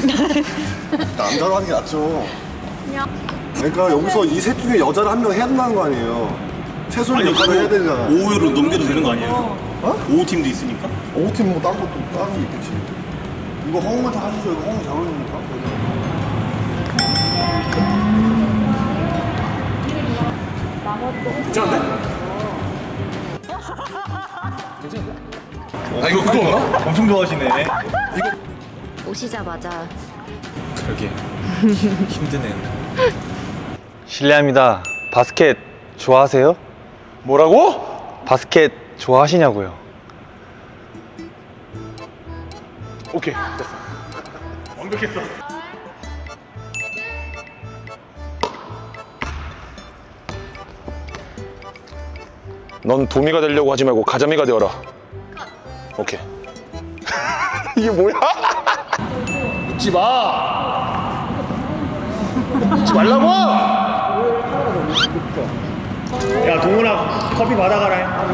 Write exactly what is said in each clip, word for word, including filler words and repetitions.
남자로 하는 게 낫죠. 그러니까 여기서 이 셋 중에 여자를 한 명 해야 된다는 거 아니에요. 최소한 역할을 해야 되잖아. 오 호로 넘겨도 되는 거 아니에요? 어? 오 호 팀도 있으니까? 오 호 팀 뭐 다른 것도 다른 게 있겠지. 이거 허웅한테 하시죠. 이거 허웅 잘 어울립니까? 괜찮은데? 괜찮은데? 아 이거 그건가? 엄청 좋아하시네. 이거 오시자마자 그러게 힘드네요. 실례합니다. 바스켓 좋아하세요? 뭐라고? 바스켓 좋아하시냐고요? 오케이 됐어. 완벽했어. 넌 도미가 되려고 하지 말고 가자미가 되어라. 오케이. 이게 뭐야? 웃지 마. 웃지 말라고. 야 동훈아 커피 받아가라.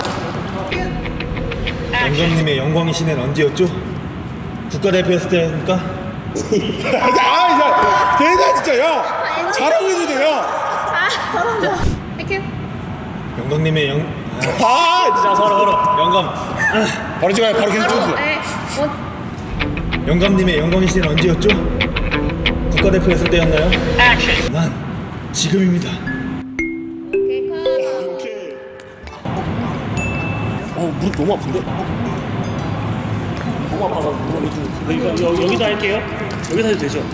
영광님의 영광의 신은 언제였죠? 국가대표였을 때입니까? 아, 야, 대단 진짜 야. 잘하고 있는데 야. 땡큐. 영광님의 영... 아, 진짜 서로 서로. 영광 바로 찍어요. 바로 계속 찍어주세요. 네. 뭐 영광님의 영광의 신은 언제였죠? 국가대표였을 때였나요? 난 지금입니다. 오케이 컷. 오케이. 어, 무릎 너무 아픈데? 너무 아파서 무릎이 좀. 이거 여, 여기다 할게요. 여기다 해도 되죠?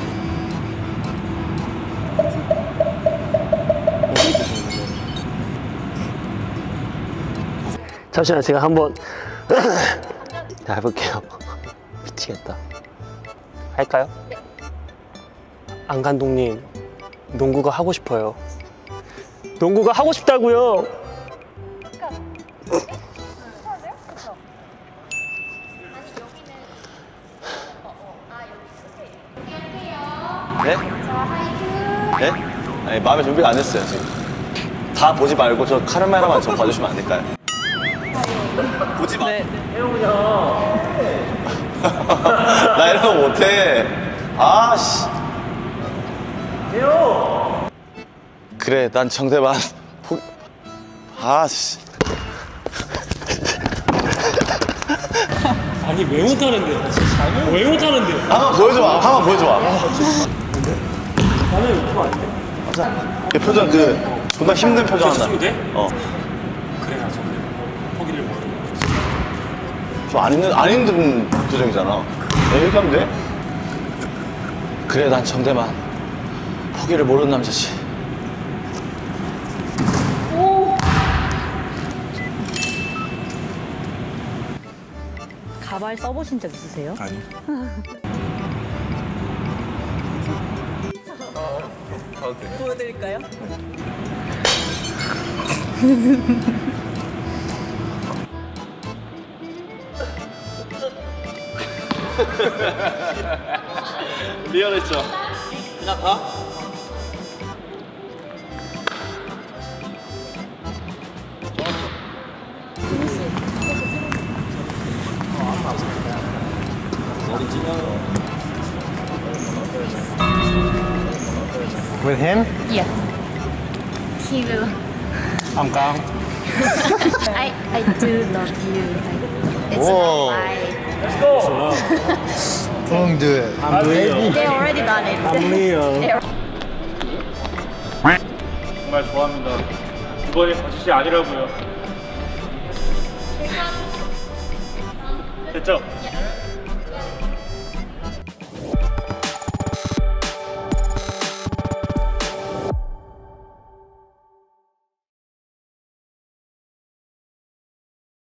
잠시만 제가 한번 자, 해볼게요. 미치겠다. 할까요? 네. 안간동님 농구가 하고 싶어요. 농구가 하고 싶다고요. 네? 네? 아니 마음의 준비가 안 됐어요 지금. 다 보지 말고 저 카르마라만 좀 봐주시면 안 될까요? 보지 마. 네. 나 이런 거 못해. 아씨. 그래, 난 정대만 포. 아씨. 아니 왜 못하는데? 왜 못하는데? 한번 보여줘봐. 한번 보여줘봐. 나는 이거 안 돼. 그 표정 그 존나 힘든 표정 한다. 돼? 어. 그래 나 정말 포기를 못. 좀 안 힘든 안 힘든 표정이잖아. 이렇게 하면 돼? 그래, 난 정대만 포기를 모르는 남자지. 가발 써보신 적 있으세요? 아니. 보여드릴까요? 리얼했죠? 그냥 가? With him? Yeah. He will. I'm calm. I I do love you. Like, it's Whoa. not lie. Let's go. Don't do it. I'm real. They already done it. I'm real. They 정말 좋아합니다. 이번이 거짓이 아니라고요. 됐죠?